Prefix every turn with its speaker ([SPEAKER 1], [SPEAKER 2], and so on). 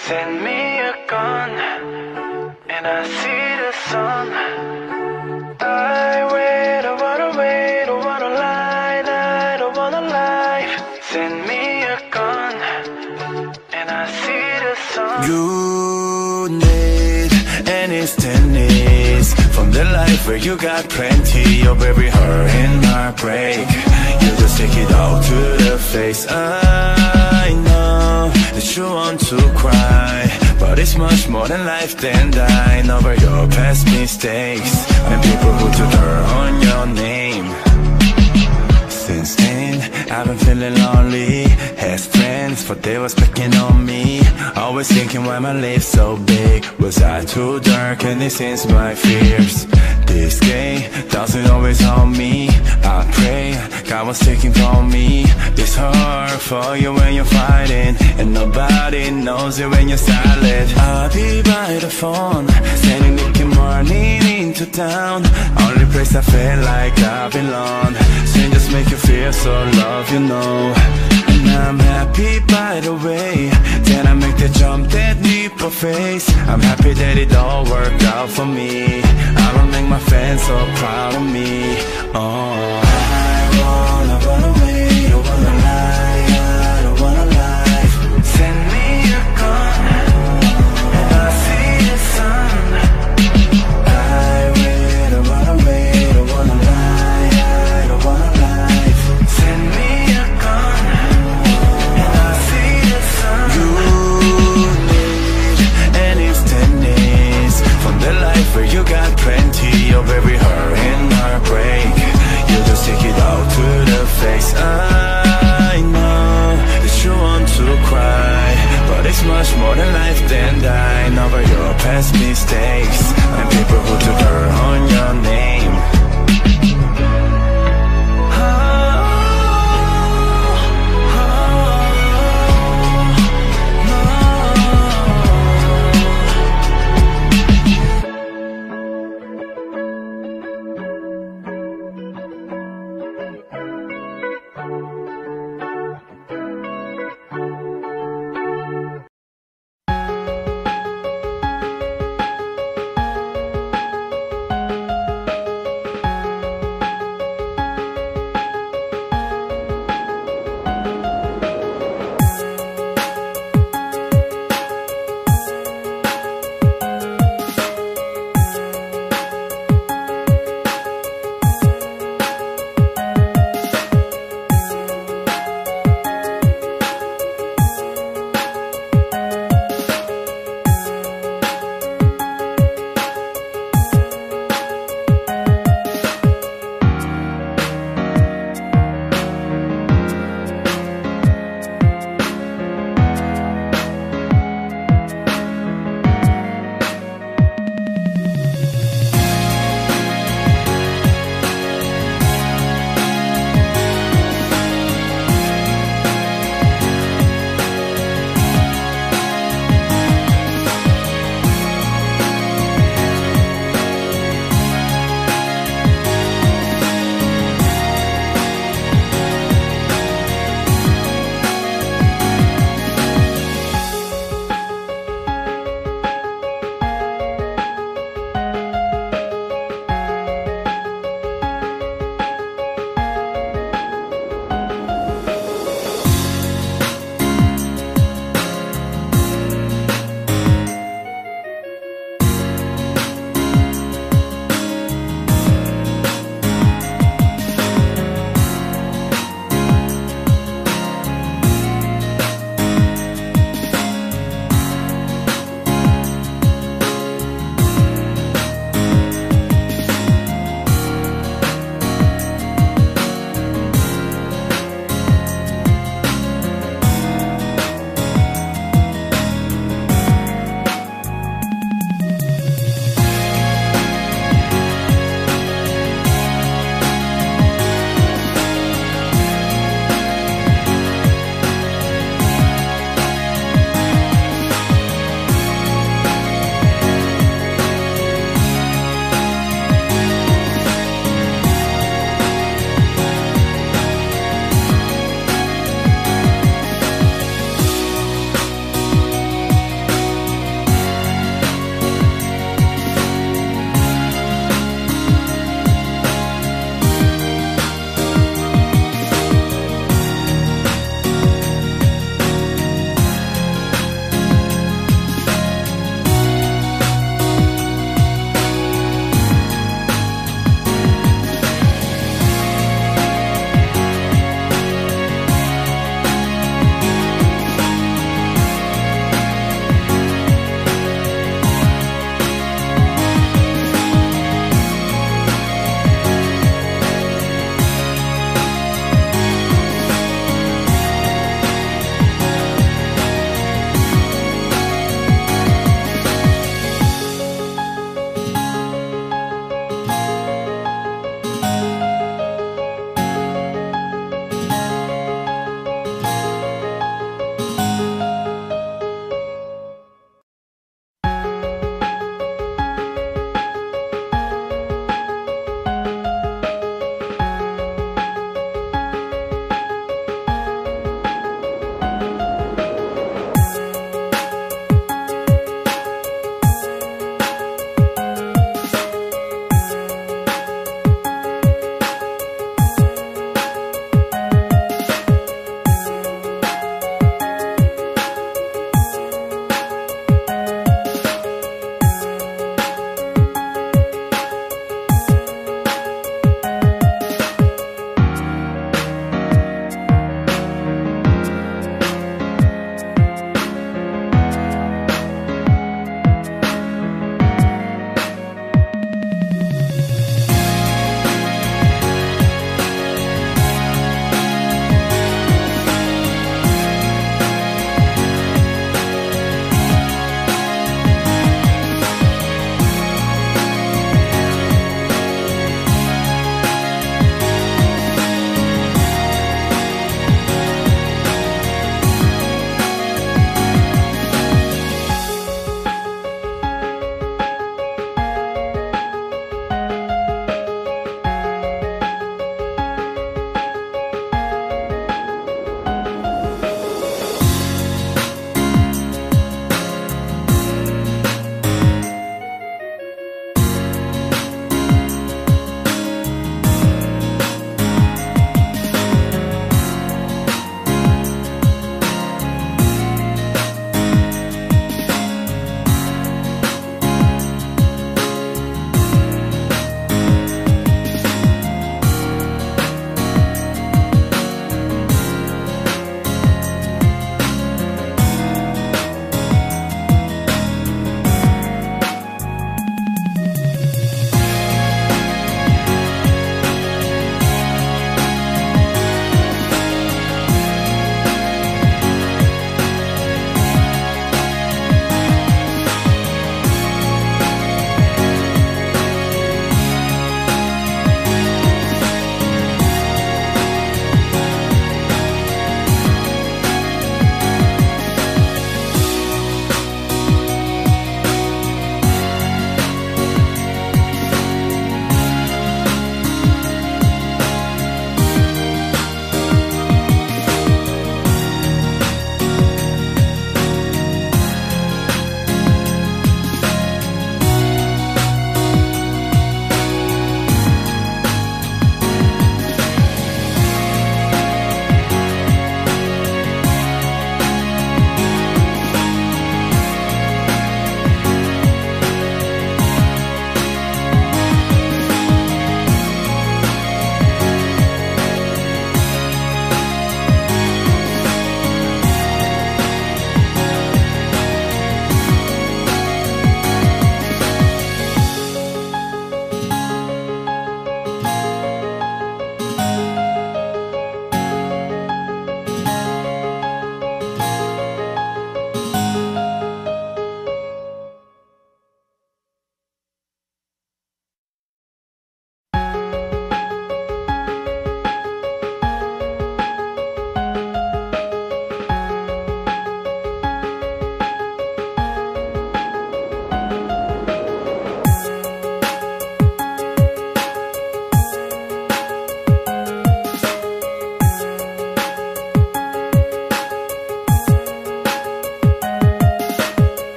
[SPEAKER 1] Send me a gun, and I see the sun. I wait, I wanna wait, I wanna lie, I don't wanna lie. Send me a gun, and I see the sun.
[SPEAKER 2] You need an instant needs from the life where you got plenty of every hurt and heartbreak. You just take it all to the face. I know that you want to cry, but it's much more than life than dying over your past mistakes and people who took dirt on your name. Since then, I've been feeling lonely. Had friends, but they was picking on me. Always thinking why my life so big. Was I too dark and this is my fears? This game doesn't always help me. I pray God was taking from me. It's hard for you when you're fighting, and nobody knows it when you're silent. I'll be by the phone, sending Nick and morning into town. Only place I feel like I belong. Strangers make you feel so loved, you know. And I'm happy by the way that I make the jump, that leap of faith. I'm happy that it all worked out for me. I'ma make my fans so proud of me. Oh, I wanna run away, I wanna lie, I don't wanna lie.
[SPEAKER 1] Send me a gun, and I see the sun.
[SPEAKER 2] I wait, I run away, I wanna lie, I don't wanna lie.
[SPEAKER 1] Send me a gun, and I see the sun.
[SPEAKER 2] You need an instant needs from the life where you got plenty of every hurt and heartbreak. You just take it all to the face. I know that you want to cry, but it's much more than life than dying over your past mistakes